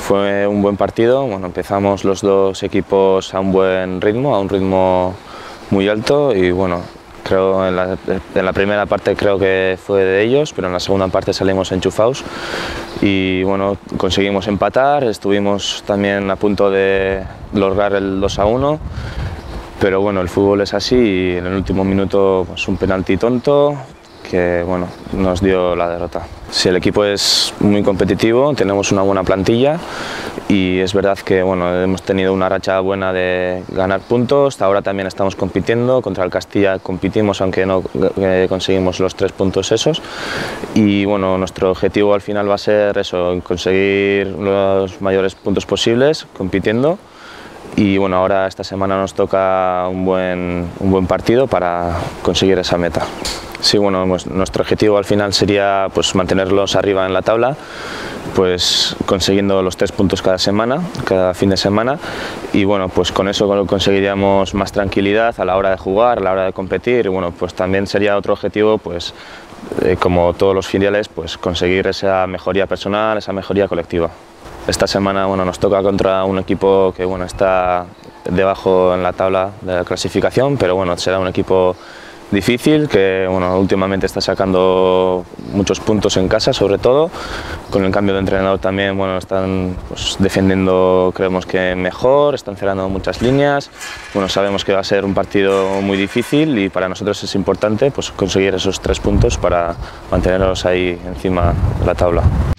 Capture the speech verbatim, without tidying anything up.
fue un buen partido. Bueno, empezamos los dos equipos a un buen ritmo, a un ritmo muy alto y bueno, creo en la, en la primera parte creo que fue de ellos, pero en la segunda parte salimos enchufados y bueno, conseguimos empatar, estuvimos también a punto de lograr el dos a uno, pero bueno, el fútbol es así y en el último minuto pues, un penalti tonto que bueno, nos dio la derrota. Sí, el equipo es muy competitivo, tenemos una buena plantilla y es verdad que bueno, hemos tenido una racha buena de ganar puntos, ahora también estamos compitiendo, contra el Castilla compitimos aunque no eh, conseguimos los tres puntos esos y bueno, nuestro objetivo al final va a ser eso, conseguir los mayores puntos posibles compitiendo. Y bueno, ahora esta semana nos toca un buen, un buen partido para conseguir esa meta. Sí, bueno, pues nuestro objetivo al final sería pues, mantenerlos arriba en la tabla, pues consiguiendo los tres puntos cada semana, cada fin de semana y bueno, pues con eso conseguiríamos más tranquilidad a la hora de jugar, a la hora de competir y bueno, pues también sería otro objetivo, pues eh, como todos los filiales, pues conseguir esa mejoría personal, esa mejoría colectiva. Esta semana bueno, nos toca contra un equipo que bueno, está debajo en la tabla de la clasificación, pero bueno, será un equipo difícil que bueno, últimamente está sacando muchos puntos en casa, sobre todo. Con el cambio de entrenador también bueno, están pues, defendiendo, creemos que mejor, están cerrando muchas líneas. Bueno, sabemos que va a ser un partido muy difícil y para nosotros es importante pues, conseguir esos tres puntos para mantenernos ahí encima de la tabla.